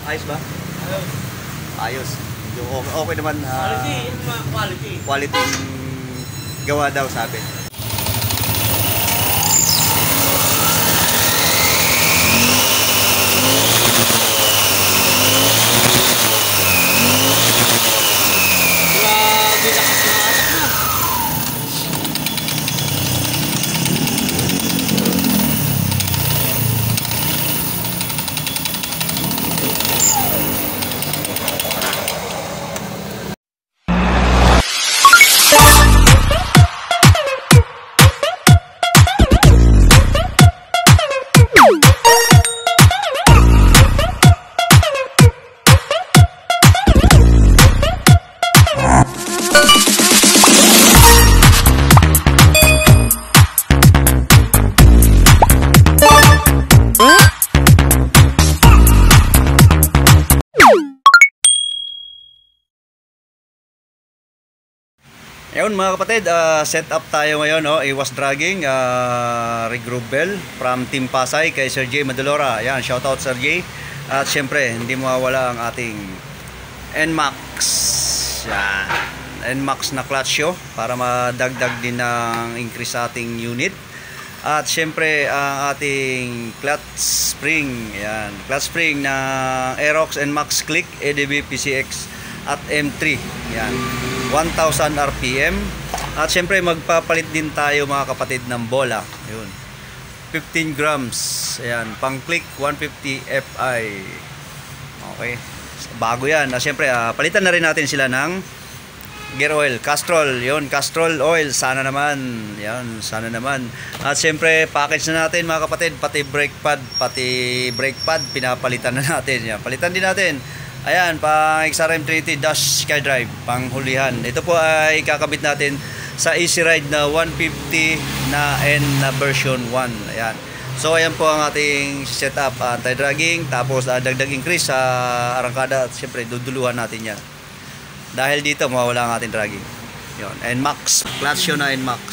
Ayos ba? Ayos. Ayos. Yung okay naman. Quality, yung mga quality. Quality gawa daw sabi. Grabe, lakas ng atak na. Ayun mga kapatid, set up tayo ngayon, iwas dragging, rig bell from Team Pasay kay Sir J Madalora. Ayan, shoutout Sir J. At syempre, hindi mawawala ang ating NMAX. Yan, NMAX na clutch show para madagdag din ng increase sa ating unit. At syempre, ang ating clutch spring, yan, clutch spring na Aerox NMAX Click ADB PCX at M3, yan, 1000 RPM. At syempre magpapalit din tayo mga kapatid ng bola, yun, 15 grams, ayan, pang click 150 Fi. Okay, bago yan. Syempre palitan na rin natin sila ng gear oil, Castrol, yun, Castrol oil, sana naman, yan, sana naman. At syempre package na natin mga kapatid, pati brake pad pinapalitan na natin, yan, palitan din natin. Ayan, pang XRM 380 dash SkyDrive, pang hulihan. Ito po ay kakabit natin sa Easy Ride na 150 na N na version 1. Ayan. So ayan po ang ating setup, anti-dragging, tapos dagdag increase sa arangkada, at syempre duduluhan natin yan. Dahil dito mawawala ang ating dragging. Yun, NMAX, clutch yun na NMAX.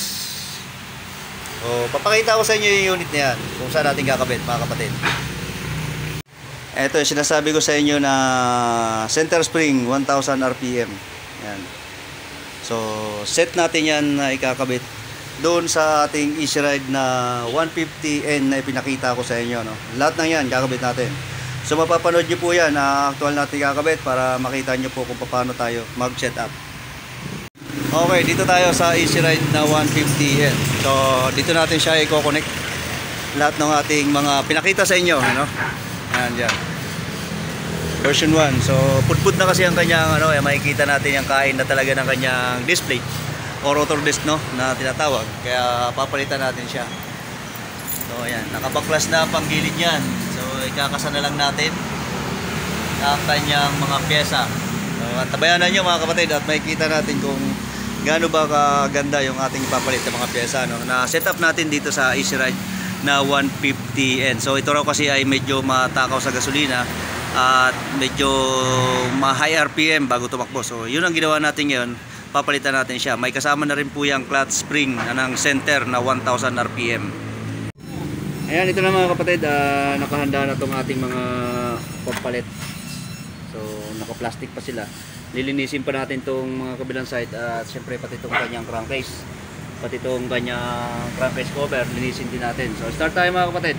So papakita ko sa inyo yung unit na yan, kung saan natin kakabit mga kapatid. Ito yung sinasabi ko sa inyo na center spring 1000 RPM. Yan. So set natin yan na ikakabit doon sa ating Easy Ride na 150N na ipinakita ko sa inyo, no? Lahat ng yan kakabit natin. So mapapanood nyo po yan na actual natin kakabit para makita nyo po kung paano tayo mag set up. Okay, dito tayo sa Easy Ride na 150N. So dito natin siya i-connect lahat ng ating mga pinakita sa inyo, no? Ayan dyan, version 1. So putput na kasi ang kanyang makikita natin yung kain na talaga ng kanyang display o rotor disc, no, na tinatawag. Kaya papalitan natin siya. So ayan, nakabaklas na pang gilid yan. So ikakasa na lang natin ang kanyang mga pyesa. So tabayanan nyo mga kapatid at makikita natin kung gaano ba kaganda yung ating papalit ng mga pyesa, no, na set up natin dito sa Easy Ride na 150N. So ito raw kasi ay medyo matakaw sa gasolina at medyo ma-high RPM bago tumakbo. So yun ang ginawa natin ngayon, papalitan natin siya. May kasama na rin po yung clutch spring ng center na 1000 RPM. Ayan, ito na mga kapatid, nakahanda na itong ating mga pampalit. So naka-plastic pa sila. Lilinisin pa natin itong mga kabilang side at syempre pati itong kanyang crankcase, pati itong kanyang crankcase cover, linisin din natin. So start tayo mga kapatid.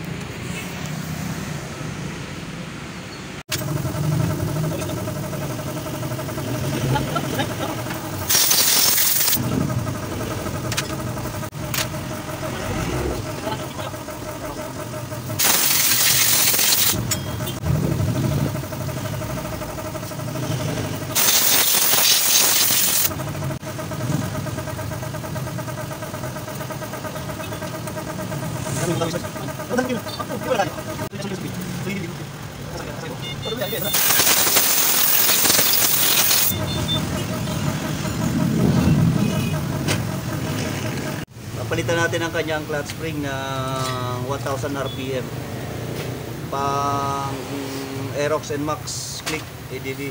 Papalitan natin ang kanyang clutch spring na 1000 RPM pang Aerox NMAX Click ADB.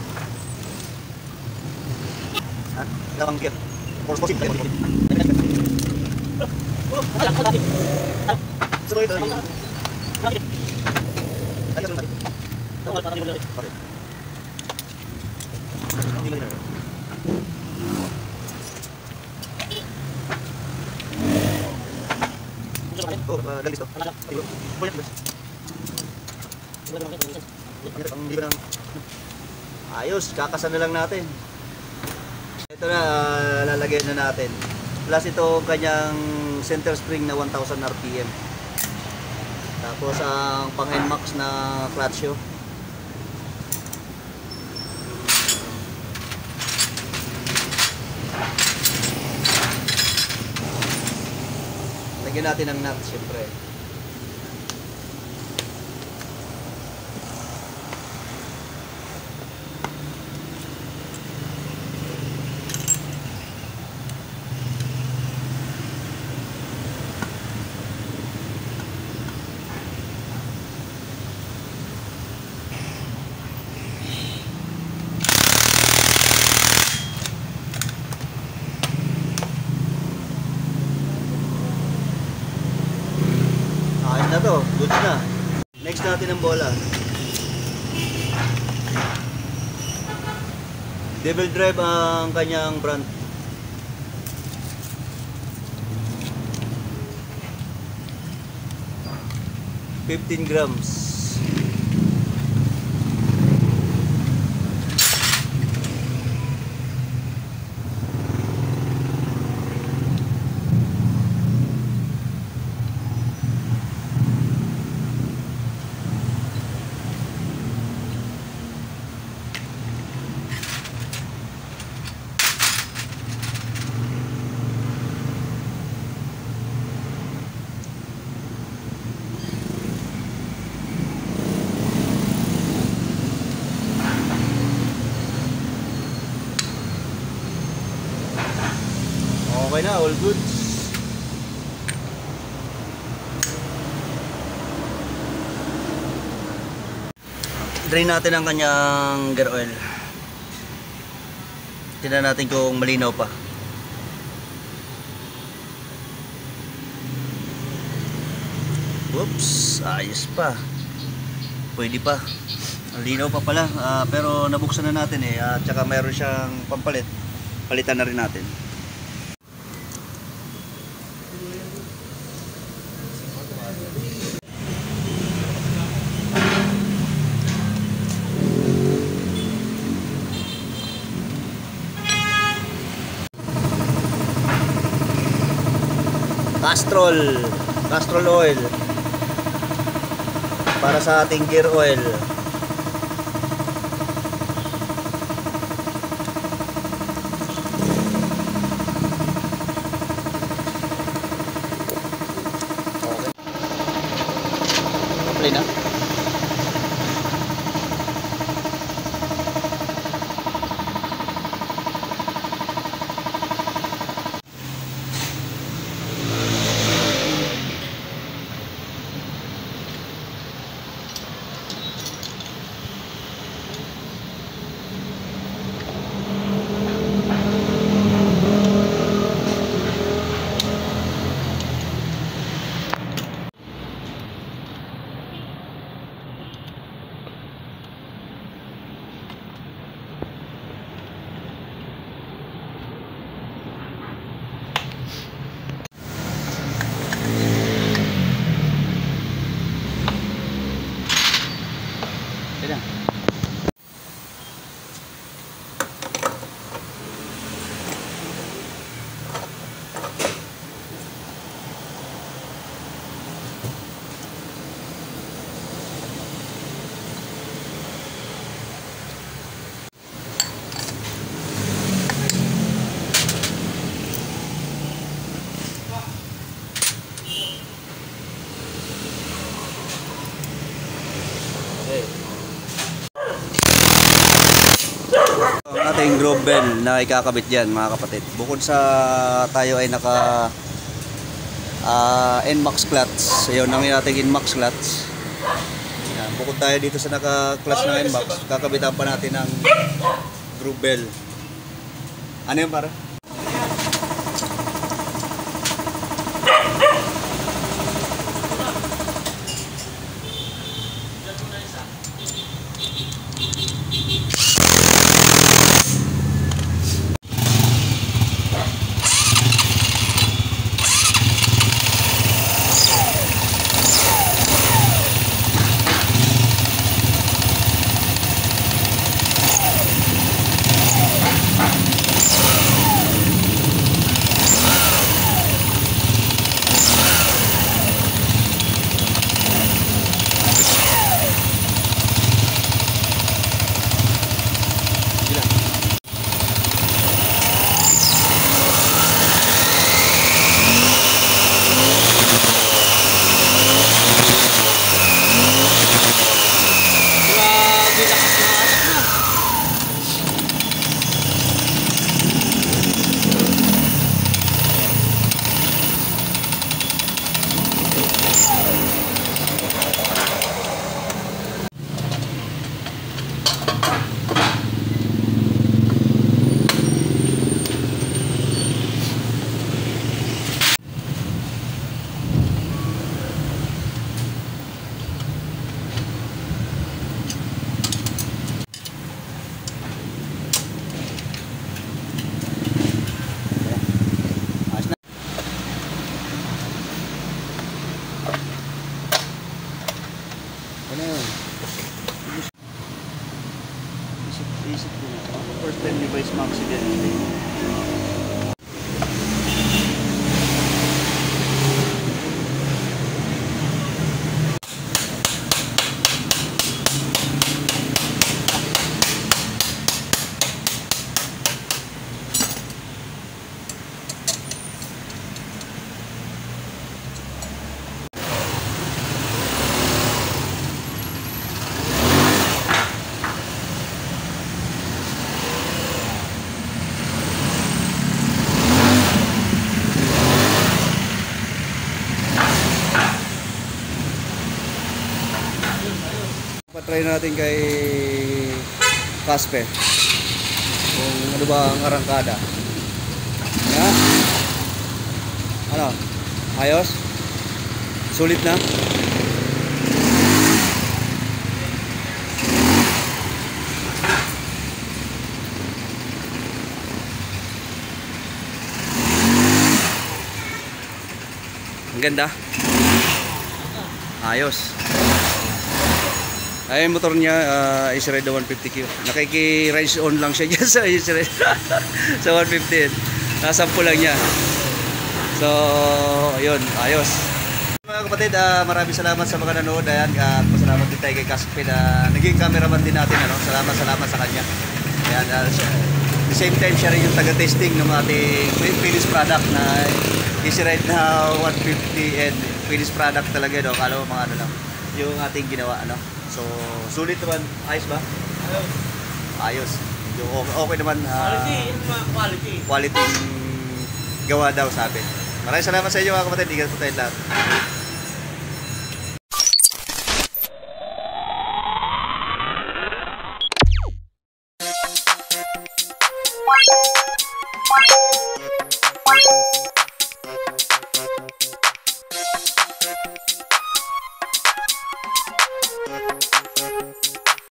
Dalawang gear. Force positive. Oh, galis to. Ayos, kakasan na lang natin. Ito na, lalagyan na natin. Plus ito kanyang center spring na 1000 RPM. Tapos ang pang NMAX na clutch shoe. Lagyan natin ng nut syempre. Ayos na to, good na. Next natin ang bola. Devil Drive ang kanyang brand. $15 grams. Okay na, all goods. Drain natin ang kanyang gear oil. Tingnan natin kung malinaw pa. Oops, ayos pa. Pwede pa. Ang linaw pa pala, pero nabuksan na natin eh. At saka mayroon siyang pampalit. Palitan na rin natin. Castrol oil para sa ating gear oil. Okay na. Ang ating groove bell na ikakabit dyan mga kapatid. Bukod sa tayo ay naka NMAX clutch. Ayun ang ating NMAX clutch. Yan. Bukod tayo dito sa naka-clutch ng NMAX, kakabitan pa natin ng groove bell. Ano yun para? try natin kay Caspe. Kung ano ba ang arangkada. Ha? Ano? Ayos? Sulit na? Ang ganda. Ayos. Ay, motor niya is Ride 150Q. Nakiki-rise on lang siya dyan sa Israel. Sa 150. Nasampo lang niya. So, ayun, ayos. Mga kapatid, maraming salamat sa mga nanood. Ayan, pasalamat din tayo kay Caspe na naging cameraman din natin. Ano? Salamat sa kanya. Ayan, the same time siya rin yung taga-testing ng ating finished product na Easy Ride na 150 and finished product talaga. No? Kala mo mga ano lang, yung ating ginawa. Ano? So, sulit naman. Ayos ba? Ayos. Yung okay naman. Quality, yung mga quality. Quality gawa daw sa atin. Maraming salamat sa inyo mga kapatid. Ingat po tayo lahat.